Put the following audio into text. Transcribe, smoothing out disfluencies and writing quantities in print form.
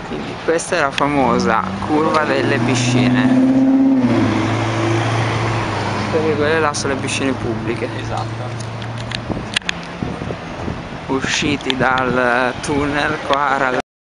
Quindi questa è la famosa curva delle piscine, perché quelle là sono le piscine pubbliche. Esatto. Usciti dal tunnel qua